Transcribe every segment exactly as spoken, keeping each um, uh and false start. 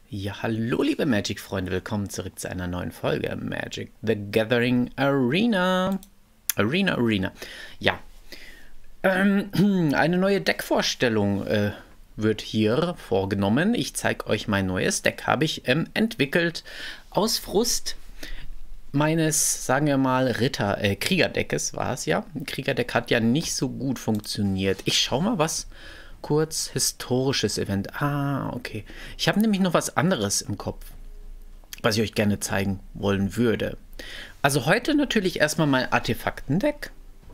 Ja, hallo liebe Magic-Freunde, willkommen zurück zu einer neuen Folge Magic the Gathering Arena. Arena, Arena. Ja, ähm, eine neue Deckvorstellung äh, wird hier vorgenommen. Ich zeige euch mein neues Deck. Habe ich ähm, entwickelt aus Frust meines, sagen wir mal, Ritter, äh, Kriegerdeckes war es ja. Ein Kriegerdeck hat ja nicht so gut funktioniert. Ich schau mal, was kurz historisches Event. Ah, okay. Ich habe nämlich noch was anderes im Kopf, was ich euch gerne zeigen wollen würde. Also heute natürlich erstmal mein Artefaktendeck.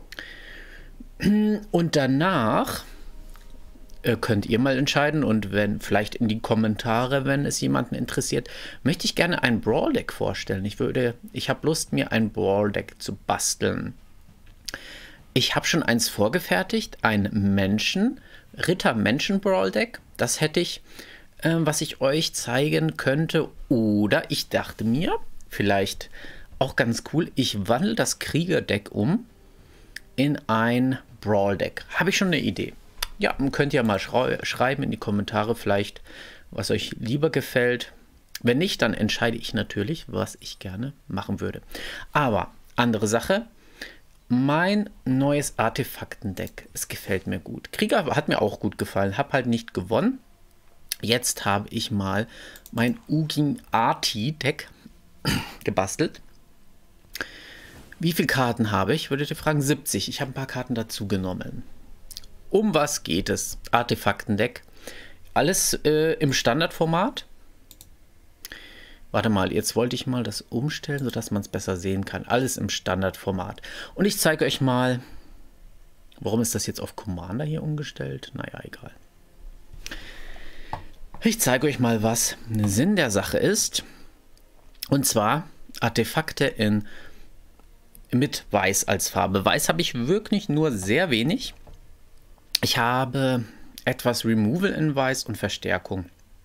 Und danach äh, könnt ihr mal entscheiden und wenn vielleicht in die Kommentare, wenn es jemanden interessiert, möchte ich gerne ein Brawl-Deck vorstellen. Ich würde, ich habe Lust, mir ein Brawl-Deck zu basteln. Ich habe schon eins vorgefertigt, ein Menschen, Ritter-Menschen-Brawl-Deck. Das hätte ich, äh, was ich euch zeigen könnte. Oder ich dachte mir, vielleicht auch ganz cool, ich wandle das Krieger-Deck um in ein Brawl-Deck. Habe ich schon eine Idee. Ja, könnt ihr mal schrei schreiben in die Kommentare vielleicht, was euch lieber gefällt. Wenn nicht, dann entscheide ich natürlich, was ich gerne machen würde. Aber andere Sache. Mein neues Artefaktendeck, es gefällt mir gut. Krieger hat mir auch gut gefallen, habe halt nicht gewonnen. Jetzt habe ich mal mein Ugin Arti-Deck gebastelt. Wie viele Karten habe ich? Würdet ihr fragen? siebzig. Ich habe ein paar Karten dazu genommen. Um was geht es? Artefaktendeck. Alles äh, im Standardformat. Warte mal, jetzt wollte ich mal das umstellen, sodass man es besser sehen kann. Alles im Standardformat. Und ich zeige euch mal, warum ist das jetzt auf Commander hier umgestellt? Naja, egal. Ich zeige euch mal, was Sinn der Sache ist. Und zwar Artefakte in, mit Weiß als Farbe. Weiß habe ich wirklich nur sehr wenig. Ich habe etwas Removal in Weiß und Verstärkung.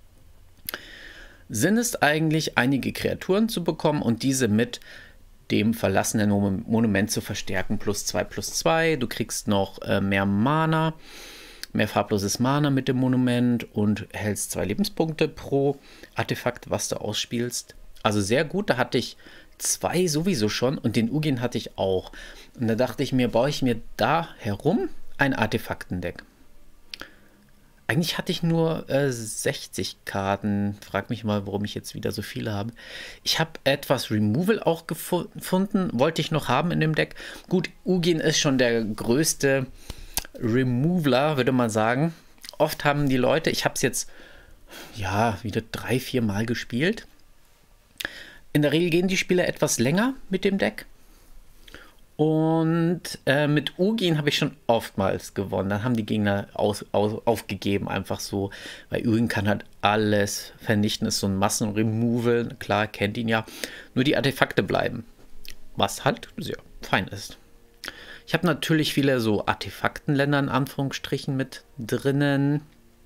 Sinn ist eigentlich, einige Kreaturen zu bekommen und diese mit dem verlassenen Monument zu verstärken. Plus zwei, plus zwei. Du kriegst noch äh, mehr Mana, mehr farbloses Mana mit dem Monument und erhältst zwei Lebenspunkte pro Artefakt, was du ausspielst. Also sehr gut, da hatte ich zwei sowieso schon und den Ugin hatte ich auch. Und da dachte ich mir, baue ich mir da herum ein Artefaktendeck. Eigentlich hatte ich nur äh, sechzig Karten. Frag mich mal, warum ich jetzt wieder so viele habe. Ich habe etwas Removal auch gefunden. Wollte ich noch haben in dem Deck. Gut, Ugin ist schon der größte Removaler, würde man sagen. Oft haben die Leute, ich habe es jetzt ja wieder drei, vier Mal gespielt. In der Regel gehen die Spieler etwas länger mit dem Deck. Und äh, mit Ugin habe ich schon oftmals gewonnen. Dann haben die Gegner aus, aus, aufgegeben, einfach so. Weil Ugin kann halt alles vernichten, ist so ein Massenremoval. Klar, kennt ihn ja. Nur die Artefakte bleiben. Was halt sehr fein ist. Ich habe natürlich viele so Artefaktenländer in Anführungsstrichen mit drinnen.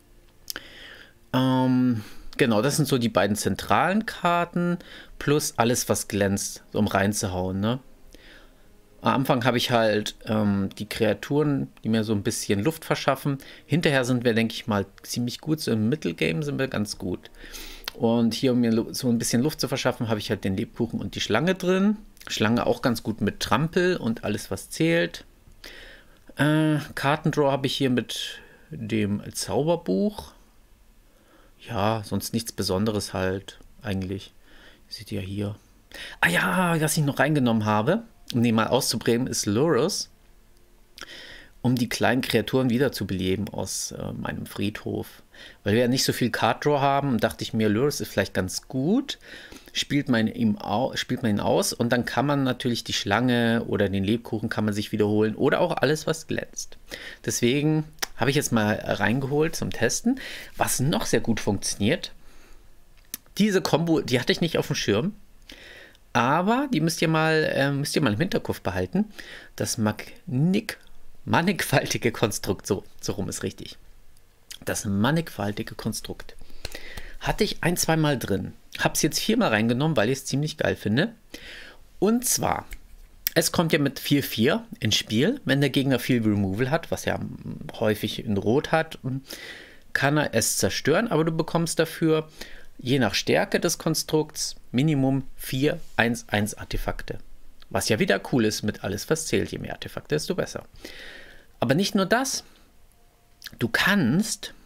Ähm, genau, das sind so die beiden zentralen Karten. Plus alles, was glänzt, um reinzuhauen, ne? Am Anfang habe ich halt ähm, die Kreaturen, die mir so ein bisschen Luft verschaffen. Hinterher sind wir, denke ich mal, ziemlich gut. So im Mittelgame sind wir ganz gut. Und hier, um mir so ein bisschen Luft zu verschaffen, habe ich halt den Lebkuchen und die Schlange drin. Schlange auch ganz gut mit Trampel und alles, was zählt. Äh, Kartendraw habe ich hier mit dem Zauberbuch. Ja, sonst nichts Besonderes halt eigentlich. Seht ihr hier. Ah ja, was ich noch reingenommen habe, um den mal auszubringen, ist Lurrus, um die kleinen Kreaturen wiederzubeleben aus äh, meinem Friedhof. Weil wir ja nicht so viel Card Draw haben, dachte ich mir, Lurrus ist vielleicht ganz gut. Spielt man, ihm au spielt man ihn aus und dann kann man natürlich die Schlange oder den Lebkuchen kann man sich wiederholen oder auch alles, was glänzt. Deswegen habe ich jetzt mal reingeholt zum Testen, was noch sehr gut funktioniert. Diese Kombo, die hatte ich nicht auf dem Schirm. Aber die müsst ihr mal, äh, müsst ihr mal im Hinterkopf behalten. Das Magnik mannigfaltige Konstrukt, so, so rum ist richtig. Das mannigfaltige Konstrukt hatte ich ein, zwei Mal drin. Habe es jetzt viermal reingenommen, weil ich es ziemlich geil finde. Und zwar, es kommt ja mit vier vier ins Spiel. Wenn der Gegner viel Removal hat, was er häufig in Rot hat, kann er es zerstören. Aber du bekommst dafür je nach Stärke des Konstrukts Minimum vier eins eins Artefakte. Was ja wieder cool ist mit alles, was zählt. Je mehr Artefakte, desto besser. Aber nicht nur das. Du kannst,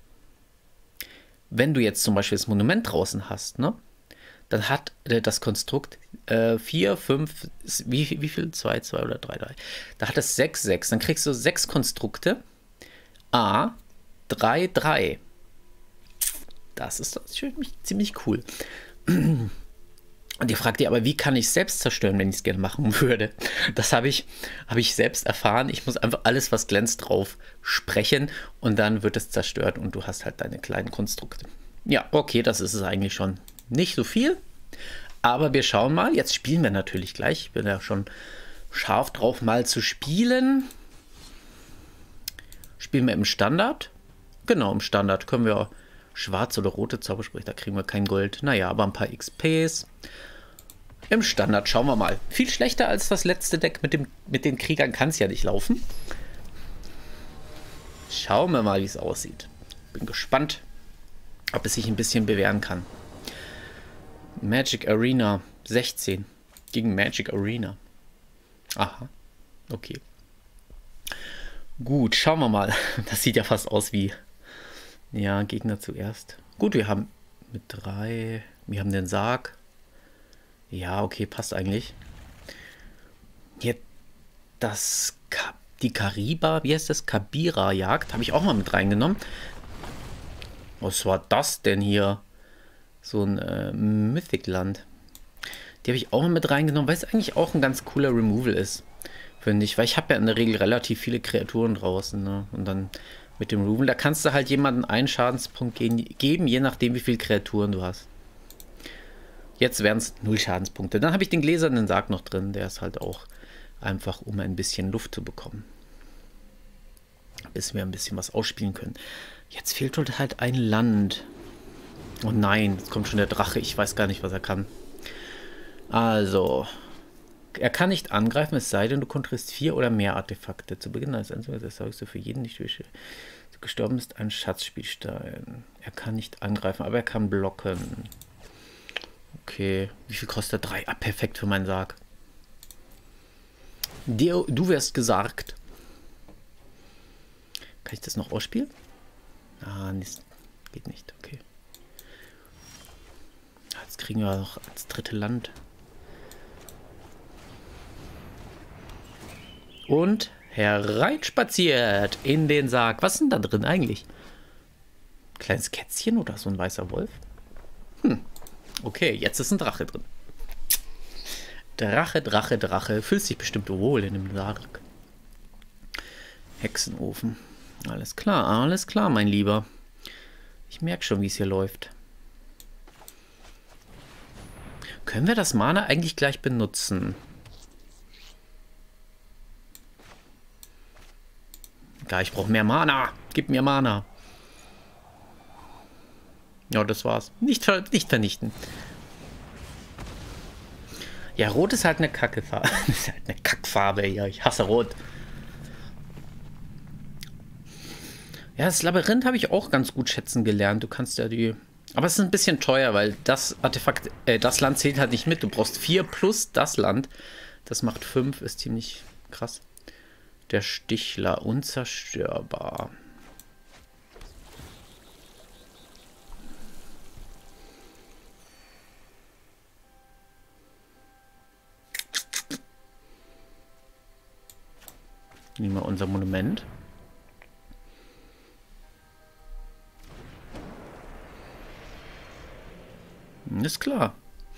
wenn du jetzt zum Beispiel das Monument draußen hast, ne, dann hat das Konstrukt vier, fünf, wie, wie viel? zwei, zwei oder drei, drei. Da hat es sechs, sechs. Dann kriegst du sechs Konstrukte. A, drei, drei. Das ist ziemlich cool. Und ihr fragt ihr aber, wie kann ich selbst zerstören, wenn ich es gerne machen würde? Das habe ich, hab ich selbst erfahren. Ich muss einfach alles, was glänzt, drauf sprechen und dann wird es zerstört und du hast halt deine kleinen Konstrukte. Ja, okay, das ist es eigentlich schon. Nicht so viel, aber wir schauen mal. Jetzt spielen wir natürlich gleich. Ich bin ja schon scharf drauf, mal zu spielen. Spielen wir im Standard? Genau, im Standard können wir schwarze oder rote Zaubersprüche, da kriegen wir kein Gold. Naja, aber ein paar X Ps. Im Standard schauen wir mal. Viel schlechter als das letzte Deck mit, dem, mit den Kriegern kann es ja nicht laufen. Schauen wir mal, wie es aussieht. Bin gespannt, ob es sich ein bisschen bewähren kann. Magic Arena sechzehn gegen Magic Arena. Aha, okay. Gut, schauen wir mal. Das sieht ja fast aus wie... Ja, Gegner zuerst. Gut, wir haben mit drei... Wir haben den Sarg. Ja, okay, passt eigentlich. Jetzt das... Ka die Kariba, wie heißt das? Kabira-Jagd. Habe ich auch mal mit reingenommen. Was war das denn hier? So ein äh, Mythic-Land. Die habe ich auch mal mit reingenommen, weil es eigentlich auch ein ganz cooler Removal ist. Finde ich. Weil ich habe ja in der Regel relativ viele Kreaturen draußen. Ne? Und dann mit dem Removal, da kannst du halt jemanden einen Schadenspunkt geben, je nachdem wie viele Kreaturen du hast. Jetzt wären es null Schadenspunkte. Dann habe ich den gläsernen Sarg noch drin. Der ist halt auch einfach, um ein bisschen Luft zu bekommen. Bis wir ein bisschen was ausspielen können. Jetzt fehlt halt ein Land. Oh nein, jetzt kommt schon der Drache. Ich weiß gar nicht, was er kann. Also, er kann nicht angreifen, es sei denn, du kontrollierst vier oder mehr Artefakte. Zu Beginn des Einzugs erzeugst du für jeden nicht durch gestorben ist ein Schatzspielstein. Er kann nicht angreifen, aber er kann blocken. Okay, wie viel kostet er? drei? Ah, perfekt für meinen Sarg. Du, du wirst gesagt. Kann ich das noch ausspielen? Ah, nicht, geht nicht, okay. Jetzt kriegen wir noch als dritte Land. Und hereinspaziert in den Sarg. Was ist denn da drin eigentlich? Kleines Kätzchen oder so ein weißer Wolf? Hm. Okay, jetzt ist ein Drache drin. Drache, Drache, Drache. Fühlt sich bestimmt wohl in dem Sarg. Hexenofen. Alles klar, alles klar, mein Lieber. Ich merke schon, wie es hier läuft. Können wir das Mana eigentlich gleich benutzen? Ja, ich brauche mehr Mana. Gib mir Mana. Ja, das war's. Nicht, ver nicht vernichten. Ja, Rot ist halt eine Kackefarbe. Das ist halt eine Kackfarbe. Ja, ich hasse Rot. Ja, das Labyrinth habe ich auch ganz gut schätzen gelernt. Du kannst ja die... Aber es ist ein bisschen teuer, weil das Artefakt, äh, das Land zählt halt nicht mit. Du brauchst vier plus das Land. Das macht fünf, ist ziemlich krass. Der Stichler, unzerstörbar. Nehmen wir unser Monument. Ist klar.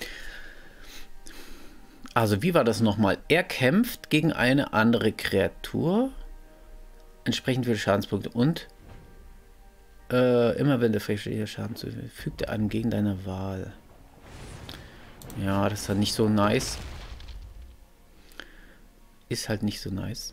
Also, wie war das nochmal? Er kämpft gegen eine andere Kreatur. Entsprechend viele Schadenspunkte. Und äh, immer wenn der verschiedene Schaden zufügt, fügt er einem gegen deine Wahl. Ja, das ist halt nicht so nice. Ist halt nicht so nice.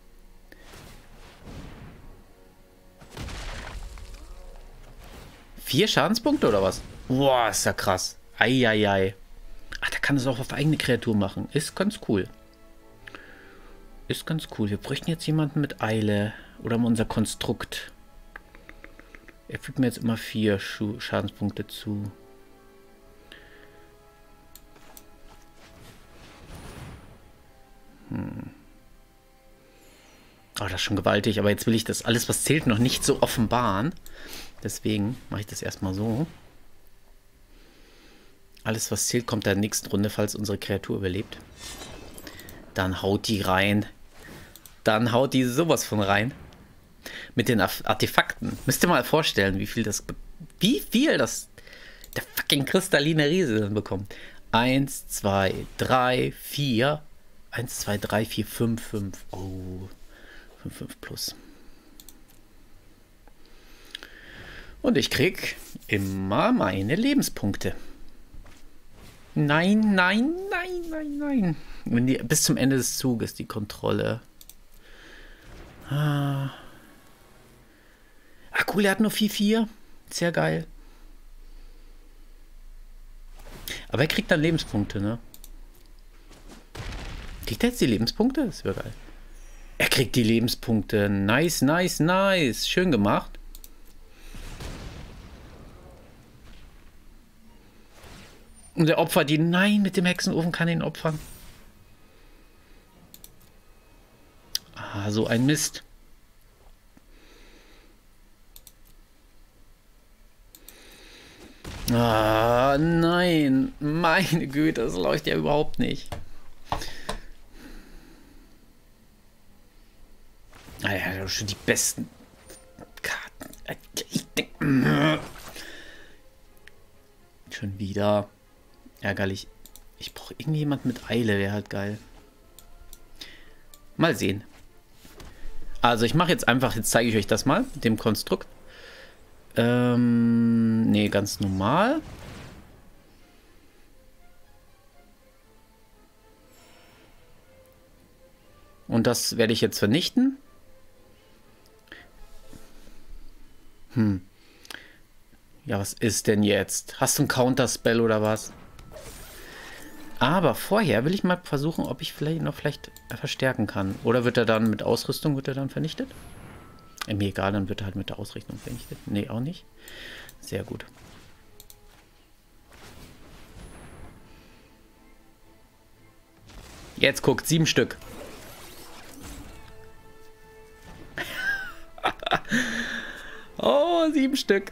Vier Schadenspunkte oder was? Boah, ist ja krass. Eieiei. Ach, da kann es auch auf eigene Kreatur machen. Ist ganz cool. Ist ganz cool. Wir bräuchten jetzt jemanden mit Eile. Oder mal unser Konstrukt. Er fügt mir jetzt immer vier Schu Schadenspunkte zu. Oh, das ist schon gewaltig. Aber jetzt will ich das alles, was zählt, noch nicht so offenbaren. Deswegen mache ich das erstmal so. Alles, was zählt, kommt in der nächsten Runde, falls unsere Kreatur überlebt. Dann haut die rein. Dann haut die sowas von rein. Mit den Artefakten. Müsst ihr mal vorstellen, wie viel das... Wie viel das... Der fucking kristalline Riese dann bekommt. Eins, zwei, drei, vier. Eins, zwei, drei, vier, fünf, fünf. Oh. fünf, fünf plus. Und ich krieg immer meine Lebenspunkte. Nein, nein, nein, nein, nein. Wenn die, bis zum Ende des Zuges die Kontrolle. Ah. Ah, cool, er hat nur vier vier. Sehr geil. Aber er kriegt dann Lebenspunkte, ne? Kriegt er jetzt die Lebenspunkte? Das wäre geil. Er kriegt die Lebenspunkte. Nice, nice, nice. Schön gemacht. Und der Opfer, die... Nein, mit dem Hexenofen kann ihn opfern. Ah, so ein Mist. Ah, nein. Meine Güte, das läuft ja überhaupt nicht. Ah ja, schon die besten Karten. Ich denke... Schon wieder... Ärgerlich. Ich brauche irgendjemand mit Eile, wäre halt geil. Mal sehen. Also ich mache jetzt einfach, jetzt zeige ich euch das mal mit dem Konstrukt. Ähm, nee, ganz normal. Und das werde ich jetzt vernichten. Hm. Ja, was ist denn jetzt? Hast du ein Counterspell oder was? Aber vorher will ich mal versuchen, ob ich vielleicht noch vielleicht verstärken kann. Oder wird er dann mit Ausrüstung, wird er dann vernichtet? Äh, mir egal, dann wird er halt mit der Ausrüstung vernichtet. Nee, auch nicht. Sehr gut. Jetzt guckt, sieben Stück. Oh, sieben Stück.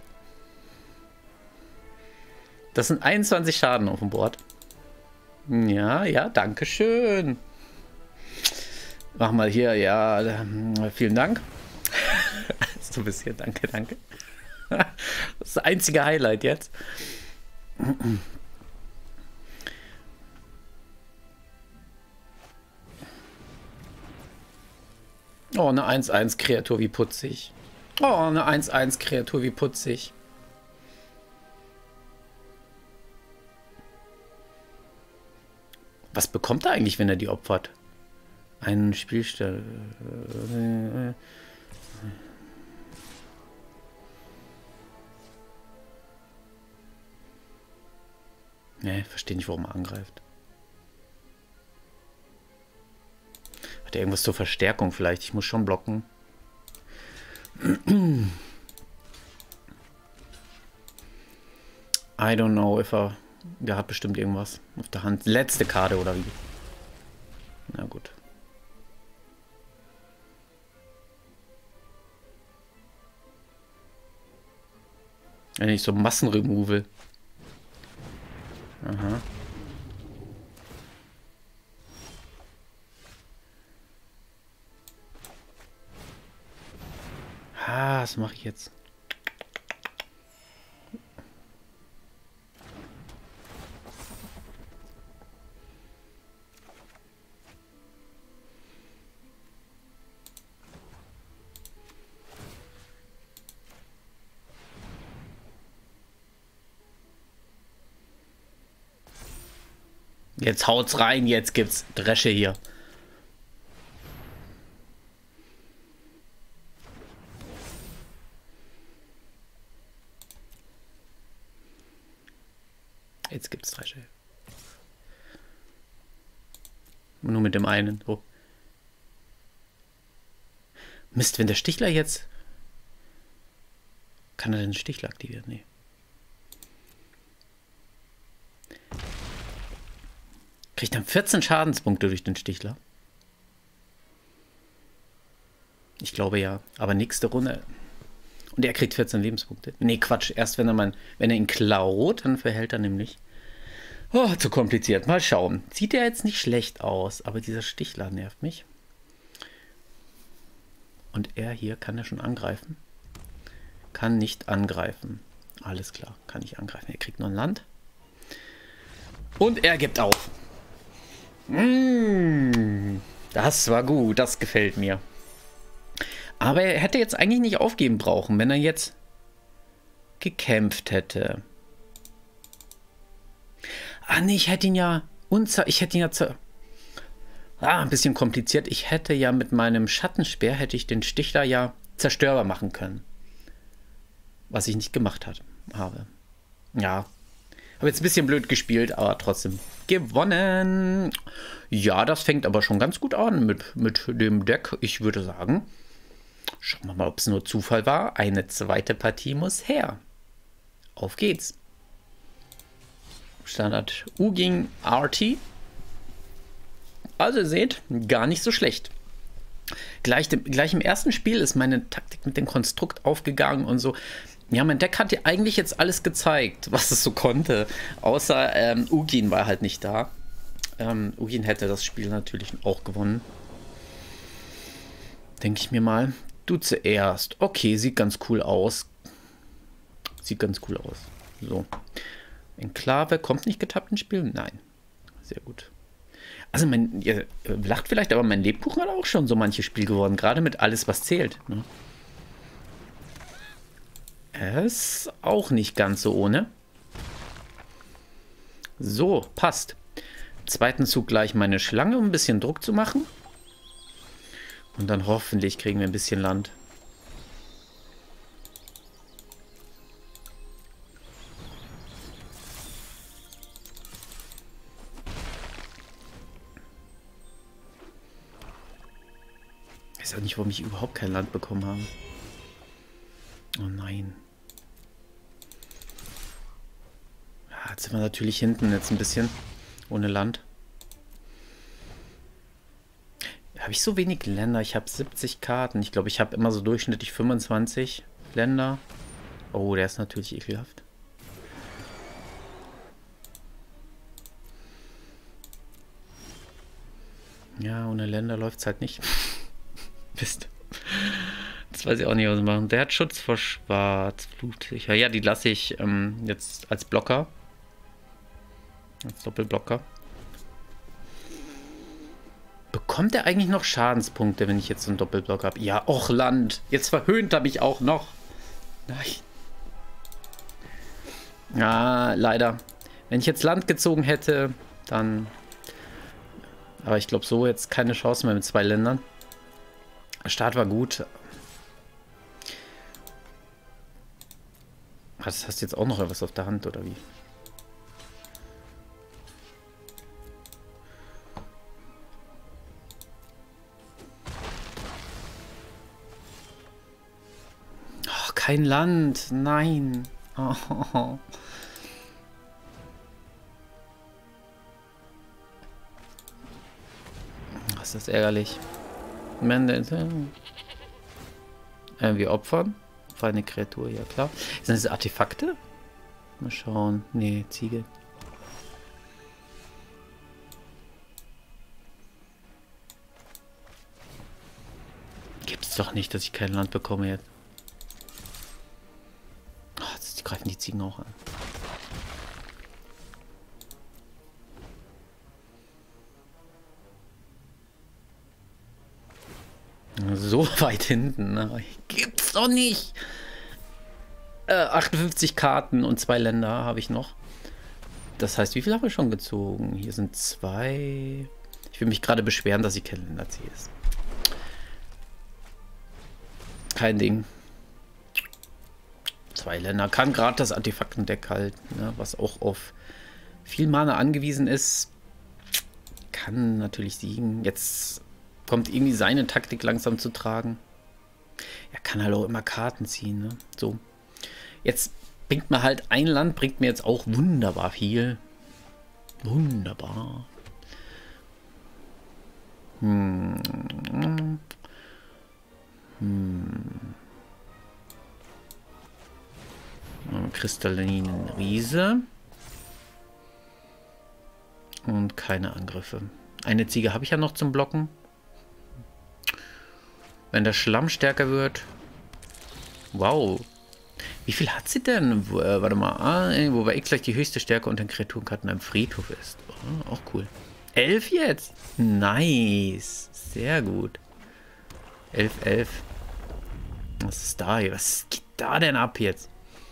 Das sind einundzwanzig Schaden auf dem Board. Ja, ja, danke schön. Mach mal hier, ja, vielen Dank. So ein bisschen, danke, danke. Das ist das einzige Highlight jetzt. Oh, eine eins eins Kreatur, wie putzig. Oh, eine eins eins Kreatur, wie putzig. Was bekommt er eigentlich, wenn er die opfert? Einen Spielstelle. Ne, verstehe nicht, warum er angreift. Hat er irgendwas zur Verstärkung vielleicht? Ich muss schon blocken. I don't know, if er... Der hat bestimmt irgendwas auf der Hand. Letzte Karte oder wie? Na gut. Ja, nicht so Massenremoval. Aha. Ah, was mache ich jetzt? Jetzt haut's rein, jetzt gibt's Dresche hier. Jetzt gibt's Dresche. Nur mit dem einen. Oh. Mist, wenn der Stichler jetzt... Kann er den Stichler aktivieren? Nee. Kriegt dann vierzehn Schadenspunkte durch den Stichler. Ich glaube ja. Aber nächste Runde. Und er kriegt vierzehn Lebenspunkte. Nee, Quatsch. Erst wenn er, mal, wenn er ihn klaut, dann verhält er nämlich. Oh, zu kompliziert. Mal schauen. Sieht er jetzt nicht schlecht aus, aber dieser Stichler nervt mich. Und er hier, kann er schon angreifen? Kann nicht angreifen. Alles klar, kann nicht angreifen. Er kriegt noch ein Land. Und er gibt auf. Mmh, das war gut, das gefällt mir. Aber er hätte jetzt eigentlich nicht aufgeben brauchen, wenn er jetzt gekämpft hätte. Ah nee, ich hätte ihn ja unzer... Ich hätte ihn ja... Zu ah, ein bisschen kompliziert. Ich hätte ja mit meinem Schattenspeer, hätte ich den Stichler ja zerstörbar machen können. Was ich nicht gemacht hat, habe. Ja. Habe jetzt ein bisschen blöd gespielt, aber trotzdem gewonnen. Ja, das fängt aber schon ganz gut an mit, mit dem Deck. Ich würde sagen, schauen wir mal, ob es nur Zufall war. Eine zweite Partie muss her. Auf geht's. Standard Ugin Arti. Also ihr seht, gar nicht so schlecht. Gleich, dem, gleich im ersten Spiel ist meine Taktik mit dem Konstrukt aufgegangen und so. Ja, mein Deck hat ja eigentlich jetzt alles gezeigt, was es so konnte. Außer ähm, Ugin war halt nicht da. Ähm, Ugin hätte das Spiel natürlich auch gewonnen. Denke ich mir mal. Du zuerst. Okay, sieht ganz cool aus. Sieht ganz cool aus. So. Enklave kommt nicht getappt ins Spiel? Nein. Sehr gut. Also, mein, ihr lacht vielleicht, aber mein Lebkuchen hat auch schon so manches Spiel gewonnen. Gerade mit alles, was zählt. Ne? Ist auch nicht ganz so ohne. So, passt. Zweiten Zug gleich meine Schlange, um ein bisschen Druck zu machen. Und dann hoffentlich kriegen wir ein bisschen Land. Ich weiß auch nicht, warum ich überhaupt kein Land bekommen habe. Oh nein. Ja, jetzt sind wir natürlich hinten jetzt ein bisschen ohne Land. Habe ich so wenig Länder? Ich habe siebzig Karten. Ich glaube, ich habe immer so durchschnittlich fünfundzwanzig Länder. Oh, der ist natürlich ekelhaft. Ja, ohne Länder läuft es halt nicht. Mist. Das weiß ich auch nicht, was machen. Der hat Schutz vor Schwarz. Blutsicher. Ja, die lasse ich ähm, jetzt als Blocker. Als Doppelblocker. Bekommt er eigentlich noch Schadenspunkte, wenn ich jetzt so einen Doppelblock habe? Ja, och, Land. Jetzt verhöhnt er mich auch noch. Nein. Ja, leider. Wenn ich jetzt Land gezogen hätte, dann... Aber ich glaube, so jetzt keine Chance mehr mit zwei Ländern. Der Start war gut. Was, hast du jetzt auch noch etwas auf der Hand, oder wie? Oh, kein Land. Nein. Oh. Das ist ärgerlich. Äh, wir opfern. Für eine Kreatur, ja klar. Sind das Artefakte? Mal schauen. Nee, Ziegel. Gibt's doch nicht, dass ich kein Land bekomme jetzt. Oh, jetzt greifen die Ziegen auch an. So weit hinten, ne? Gibt's doch nicht. Äh, achtundfünfzig Karten und zwei Länder habe ich noch. Das heißt, wie viel habe ich schon gezogen? Hier sind zwei. Ich will mich gerade beschweren, dass ich keine Länder ziehe. Kein Ding. Zwei Länder. Kann gerade das Artefaktendeck halten, ne? Was auch auf viel Mana angewiesen ist. Kann natürlich siegen. Jetzt kommt irgendwie seine Taktik langsam zu tragen. Er kann halt auch immer Karten ziehen, ne? So. Jetzt bringt mir halt ein Land, bringt mir jetzt auch wunderbar viel. Wunderbar. Hm. Hm. Kristallinen Riese. Und keine Angriffe. Eine Ziege habe ich ja noch zum Blocken. Wenn der Schlamm stärker wird. Wow. Wie viel hat sie denn? Wo, äh, warte mal. Ah, wobei X gleich die höchste Stärke unter den Kreaturenkarten am Friedhof ist. Oh, auch cool. Elf jetzt. Nice. Sehr gut. Elf, elf. Was ist da hier? Was geht da denn ab jetzt?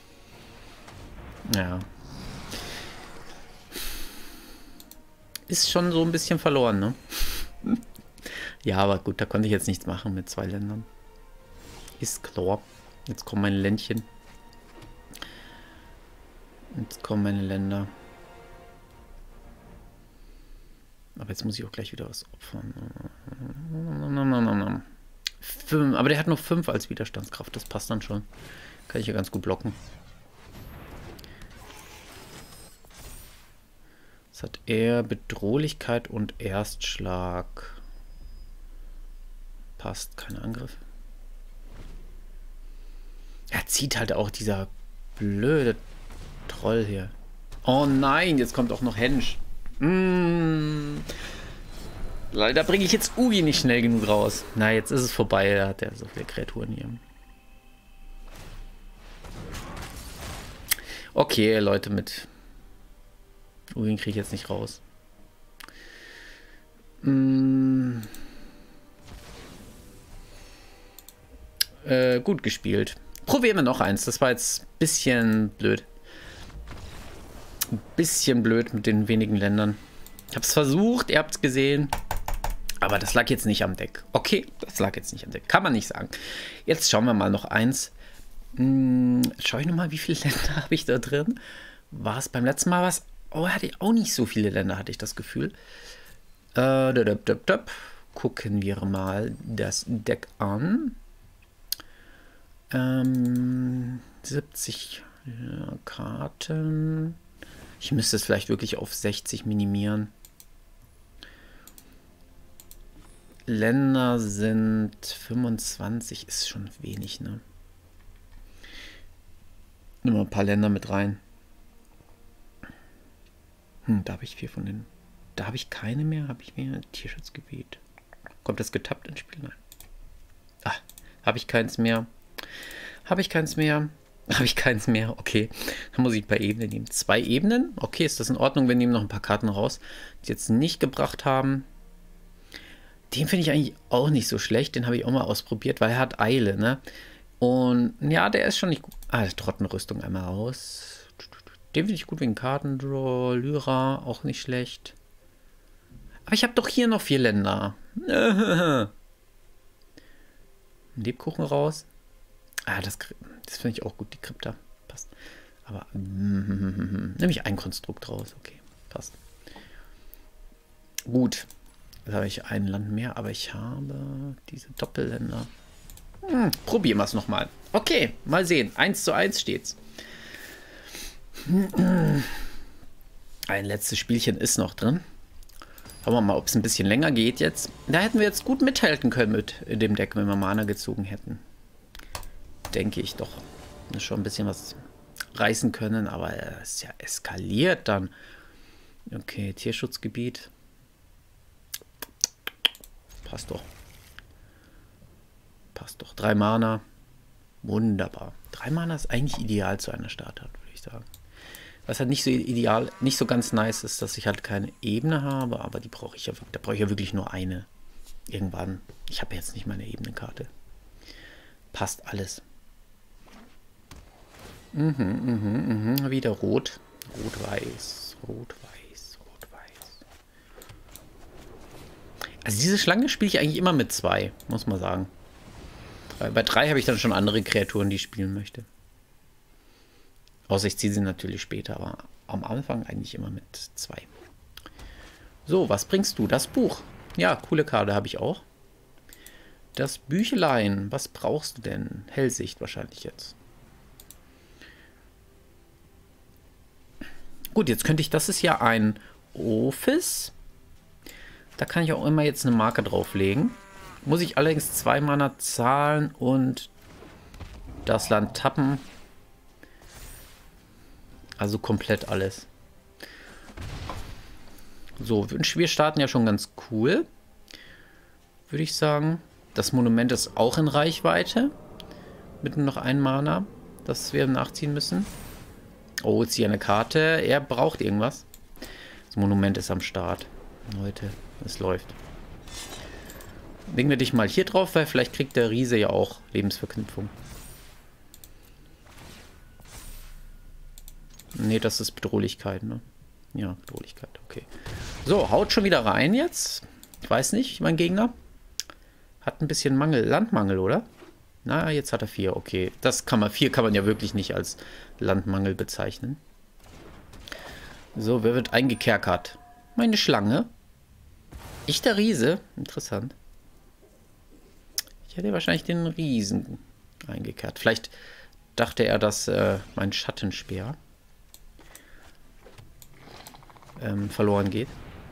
Ja. Ist schon so ein bisschen verloren, ne? Ja, aber gut, da konnte ich jetzt nichts machen mit zwei Ländern. Ist klar. Jetzt kommen meine Ländchen. Jetzt kommen meine Länder. Aber jetzt muss ich auch gleich wieder was opfern. Fünf, aber der hat nur fünf als Widerstandskraft. Das passt dann schon. Kann ich ja ganz gut blocken. Das hat er Bedrohlichkeit und Erstschlag. Passt, keine Angriffe. Er zieht halt auch dieser blöde Troll hier. Oh nein, jetzt kommt auch noch Hensch. Mm. Leider bringe ich jetzt Ugi nicht schnell genug raus. Na, jetzt ist es vorbei. Er hat ja so viele Kreaturen hier. Okay, Leute, mit Ugi kriege ich jetzt nicht raus. Mm. Äh, gut gespielt. Probieren wir noch eins. Das war jetzt ein bisschen blöd. Ein bisschen blöd mit den wenigen Ländern. Ich habe es versucht, ihr habt es gesehen. Aber das lag jetzt nicht am Deck. Okay, das lag jetzt nicht am Deck. Kann man nicht sagen. Jetzt schauen wir mal noch eins. Hm, schau ich nochmal, wie viele Länder habe ich da drin? War es beim letzten Mal was? Oh, hatte ich auch nicht so viele Länder, hatte ich das Gefühl. Äh, döp, döp, döp. Gucken wir mal das Deck an. Ähm, siebzig ja, Karten. Ich müsste es vielleicht wirklich auf sechzig minimieren. Länder sind fünfundzwanzig, ist schon wenig, ne? Nimm mal ein paar Länder mit rein. Hm, da habe ich vier von den. Da habe ich keine mehr. Habe ich mehr Tierschutzgebiet. Kommt das getappt ins Spiel? Nein. Ah, habe ich keins mehr. Habe ich keins mehr. Habe ich keins mehr. Okay. Dann muss ich ein paar Ebenen nehmen. Zwei Ebenen? Okay, ist das in Ordnung? Wir nehmen noch ein paar Karten raus, die jetzt nicht gebracht haben. Den finde ich eigentlich auch nicht so schlecht. Den habe ich auch mal ausprobiert, weil er hat Eile, ne? Und ja, der ist schon nicht gut. Ah, Trottenrüstung einmal raus. Den finde ich gut wegen Kartendraw. Lyra, auch nicht schlecht. Aber ich habe doch hier noch vier Länder. Lebkuchen raus. Ah, das, das finde ich auch gut, die Krypta. Passt. Aber mm, nehme ich ein Konstrukt raus. Okay, passt. Gut. Jetzt habe ich ein Land mehr, aber ich habe diese Doppelländer. Hm, probieren wir es nochmal. Okay, mal sehen. eins zu eins steht's. Ein letztes Spielchen ist noch drin. Schauen wir mal, ob es ein bisschen länger geht jetzt. Da hätten wir jetzt gut mithalten können mit dem Deck, wenn wir Mana gezogen hätten. Denke ich doch. Schon ein bisschen was reißen können, aber es ist ja eskaliert dann. Okay, Tierschutzgebiet. Passt doch. Passt doch. Drei Mana. Wunderbar. Drei Mana ist eigentlich ideal zu einer Startart, würde ich sagen. Was halt nicht so ideal, nicht so ganz nice ist, dass ich halt keine Ebene habe, aber die brauche ich ja, da brauche ich ja wirklich nur eine. Irgendwann. Ich habe jetzt nicht meine Ebenenkarte. Passt alles. Mhm, mhm, mhm. Wieder rot. Rot-Weiß. Rot-Weiß. Rot-Weiß. Also diese Schlange spiele ich eigentlich immer mit zwei, muss man sagen. Bei drei habe ich dann schon andere Kreaturen, die ich spielen möchte. Außer ich ziehe sie natürlich später, aber am Anfang eigentlich immer mit zwei. So, was bringst du? Das Buch. Ja, coole Karte habe ich auch. Das Büchlein. Was brauchst du denn? Hellsicht wahrscheinlich jetzt. Gut, jetzt könnte ich, das ist ja ein Office. Da kann ich auch immer jetzt eine Marke drauflegen. Muss ich allerdings zwei Mana zahlen und das Land tappen. Also komplett alles. So, wir starten ja schon ganz cool. Würde ich sagen. Das Monument ist auch in Reichweite. Mit nur noch ein Mana, das wir nachziehen müssen. Oh, jetzt hier eine Karte. Er braucht irgendwas. Das Monument ist am Start. Leute, es läuft. Legen wir dich mal hier drauf, weil vielleicht kriegt der Riese ja auch Lebensverknüpfung. Ne, das ist Bedrohlichkeit, ne? Ja, Bedrohlichkeit, okay. So, haut schon wieder rein jetzt. Ich weiß nicht, mein Gegner. Hat ein bisschen Mangel, Landmangel, oder? Na, jetzt hat er vier, okay. Das kann man, vier kann man ja wirklich nicht als Landmangel bezeichnen. So, wer wird eingekerkert? Meine Schlange. Ich der Riese? Interessant. Ich hätte wahrscheinlich den Riesen eingekehrt. Vielleicht dachte er, dass äh, mein Schattenspeer ähm, verloren geht.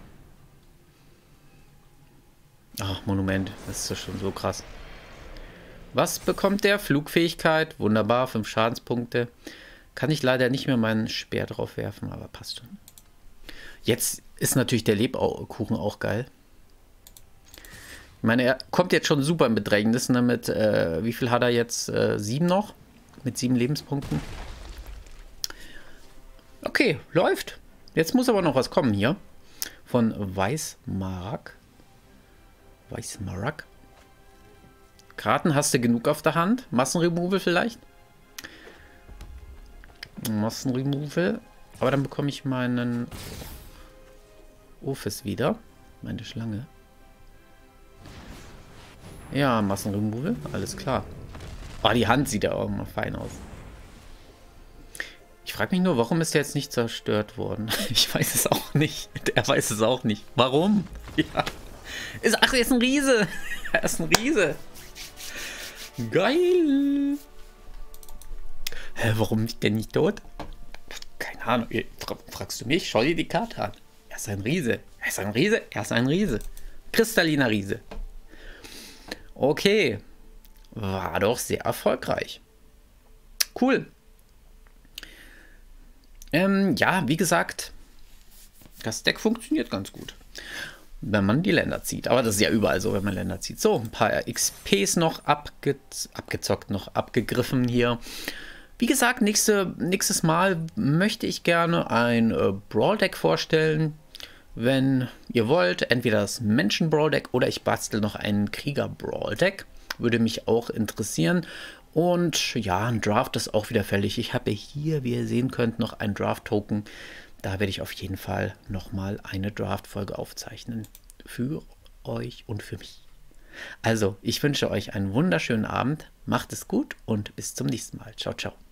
Ach, Monument. Das ist schon so krass. Was bekommt der? Flugfähigkeit. Wunderbar. fünf Schadenspunkte. Kann ich leider nicht mehr meinen Speer drauf werfen, aber passt schon. Jetzt ist natürlich der Lebkuchen auch geil. Ich meine, er kommt jetzt schon super in Bedrängnis. Ne? Mit, äh, wie viel hat er jetzt? Äh, sieben noch? Mit sieben Lebenspunkten. Okay, läuft. Jetzt muss aber noch was kommen hier. Von Weißmarag. Weißmarag. Karten hast du genug auf der Hand? Massenremoval vielleicht? Massenremoval. Aber dann bekomme ich meinen Ophis wieder. Meine Schlange. Ja, Massenremoval. Alles klar. Oh, die Hand sieht ja auch mal fein aus. Ich frage mich nur, warum ist der jetzt nicht zerstört worden? Ich weiß es auch nicht. Er weiß es auch nicht. Warum? Ja. Ist, ach, er ist ein Riese. Er ist ein Riese. Geil. Hä, warum ist der nicht tot? Keine Ahnung. Fragst du mich? Schau dir die Karte an. Er ist ein Riese. Er ist ein Riese. Er ist ein Riese. Kristalliner Riese. Okay. War doch sehr erfolgreich. Cool. Ähm, ja, wie gesagt, das Deck funktioniert ganz gut, wenn man die Länder zieht. Aber das ist ja überall so, wenn man Länder zieht. So, ein paar X Ps noch abge abgezockt, noch abgegriffen hier. Wie gesagt, nächste, nächstes Mal möchte ich gerne ein äh, Brawl-Deck vorstellen. Wenn ihr wollt, entweder das Menschen-Brawl-Deck oder ich bastel noch ein Krieger-Brawl-Deck. Würde mich auch interessieren. Und ja, ein Draft ist auch wieder fällig. Ich habe hier, wie ihr sehen könnt, noch ein Draft-Token. Da werde ich auf jeden Fall nochmal eine Draft-Folge aufzeichnen. Für euch und für mich. Also, ich wünsche euch einen wunderschönen Abend. Macht es gut und bis zum nächsten Mal. Ciao, ciao.